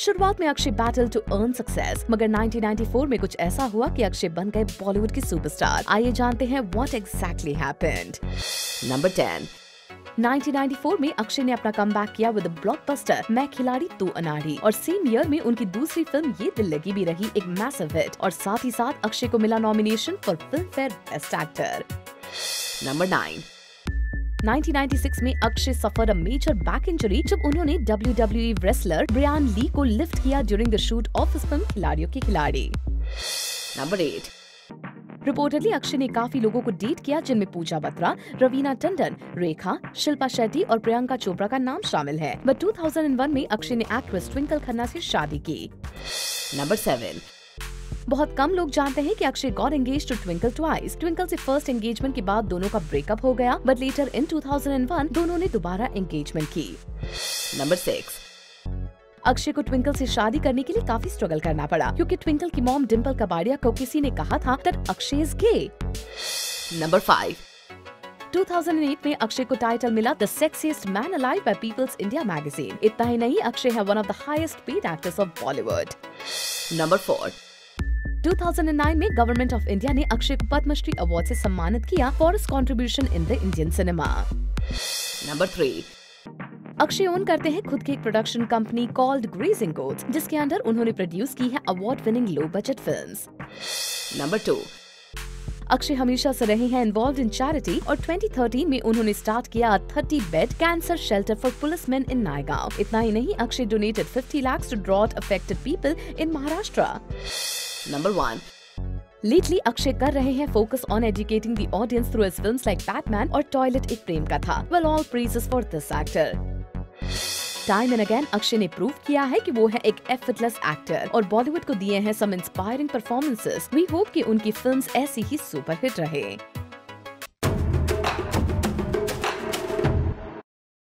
शुरुआत में Akshay battle to earn success, मगर 1994 में कुछ ऐसा हुआ कि अक्षय बन गए बॉलीवुड के सुपरस्टार। आइए जानते हैं व्हाट एग्जैक्टली हैपेंड। नंबर 10। 1994 में अक्षय ने अपना कमबैक किया विद ब्लॉकबस्टर मैं खिलाड़ी तू अनाड़ी, और सेम ईयर में उनकी दूसरी फिल्म ये दिल लगी भी रही एक मैसिव हिट, और साथ ही साथ अक्षय को मिला nomination for Filmfare best actor. Number 9। 1996 में Akshay suffer a major back injury जब उन्होंने WWE रेसलर ब्रियान ली को लिफ्ट किया during the shoot of his film खिलाड़ियों के खिलाड़ी। नंबर 8। रिपोर्टडली अक्षय ने काफी लोगों को डेट किया, जिनमें पूजा बत्रा, रवीना टंडन, रेखा, शिल्पा शेट्टी और प्रियंका चोपड़ा का नाम शामिल है। बट 2001 में अक्षय ने एक्ट्रेस ट्विंकल खन्ना से शादी की। नंबर 7। बहुत कम लोग जानते हैं कि Akshay got engaged to Twinkle twice. Twinkle से फर्स्ट एंगेजमेंट के बाद दोनों का ब्रेकअप हो गया, बट लेटर इन 2001 दोनों ने दोबारा एंगेजमेंट की। नंबर 6। अक्षय को ट्विंकल से शादी करने के लिए काफी स्ट्रगल करना पड़ा, क्योंकि ट्विंकल की मॉम डिम्पल कबाड़िया को किसी ने कहा था that Akshay is gay. Number 5। 2008 में अक्षय को टाइटल मिला the sexiest man alive by People's India magazine. इतना ही नहीं, अक्षय है one of the highest paid actors of Bollywood. Number 4। 2009 में गवर्नमेंट ऑफ इंडिया ने अक्षय को पद्मश्री अवार्ड से सम्मानित किया for his contribution in the Indian cinema. Number 3। Akshay own करते हैं खुद की एक production company called Grazing Goats, जिसके अंडर उन्होंने प्रोड्यूस की है award winning low budget films. Number 2। Akshay हमेशा से रहे हैं इन्वॉल्व इन चैरिटी, और 2013 में उन्होंने स्टार्ट किया 30 bed cancer shelter for policeman in Naigaon. इतना ही नहीं, Akshay donated 50 lakhs to drought affected people in Maharashtra. Number 1। Lately, Akshay कर रहे हैं focus on educating the audience through his films like Padman और Toilet Ek Prem Katha. Well, all praises for this actor. Time and again Akshay ने prove किया है कि वो है एक एफर्टलेस एक्टर, और बॉलीवुड को दिए हैं some inspiring performances. We hope कि उनकी फिल्म्स ऐसी ही सुपरहिट रहे।